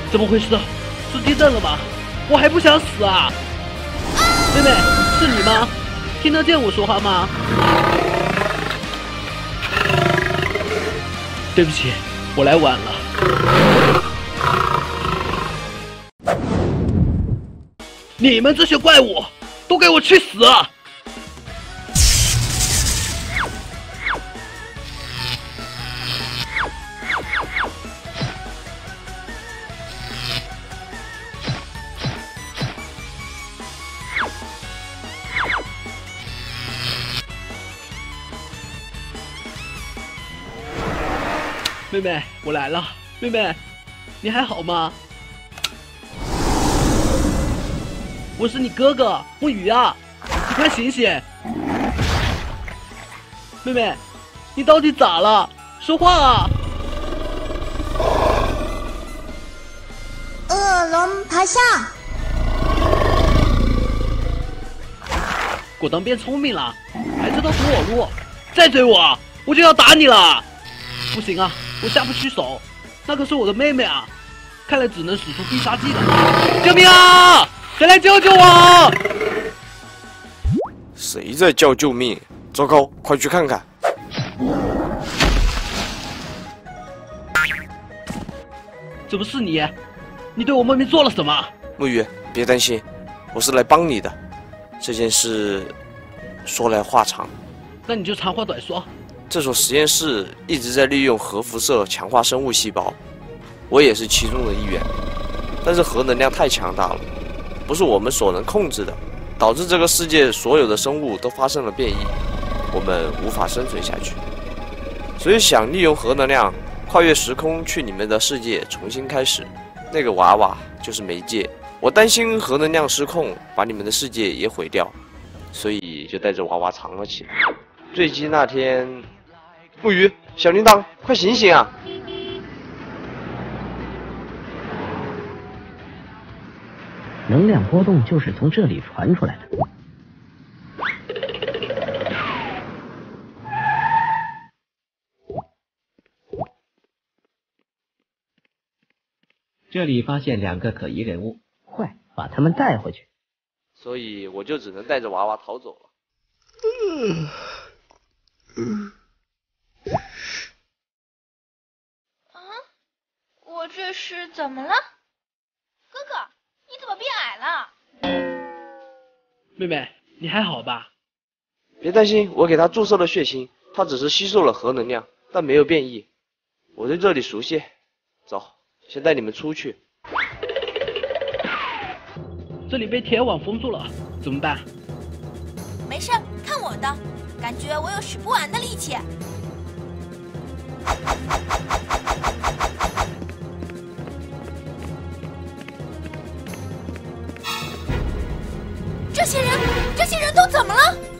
怎么回事？是地震了吗？我还不想死啊！妹妹，是你吗？听得见我说话吗？对不起，我来晚了。你们这些怪物，都给我去死！妹妹，我来了。妹妹，你还好吗？我是你哥哥木鱼啊，你快醒醒！妹妹，你到底咋了？说话啊！ 恶龙爬下！ 果当变聪明了，还知道堵我路，再追我，我就要打你了！不行啊，我下不去手，那可是我的妹妹啊！看来只能使出必杀技了！救命啊！谁来救救我！ 谁在叫救命？糟糕，快去看看！ 怎么是你？你对我妹妹做了什么？ 木鱼，别担心，我是来帮你的。这件事说来话长， 那你就长话短说。 这所实验室一直在利用核辐射强化生物细胞，我也是其中的一员。但是核能量太强大了，不是我们所能控制的，导致这个世界所有的生物都发生了变异，我们无法生存下去。所以想利用核能量跨越时空去你们的世界重新开始，那个娃娃就是媒介。我担心核能量失控把你们的世界也毁掉，所以就带着娃娃藏了起来。坠机那天，木鱼，小铃铛，快醒醒啊！ 能量波动就是从这里传出来的。这里发现2个可疑人物，快把他们带回去。 所以我就只能带着娃娃逃走了。 我这是怎么了？哥哥，你怎么变矮了？ 妹妹，你还好吧？ 别担心，我给他注射了血清，他只是吸收了核能量，但没有变异。我对这里熟悉。走，先带你们出去。 这里被铁网封住了，怎么办？ 没事，看我的，感觉我有使不完的力气。这些人都怎么了？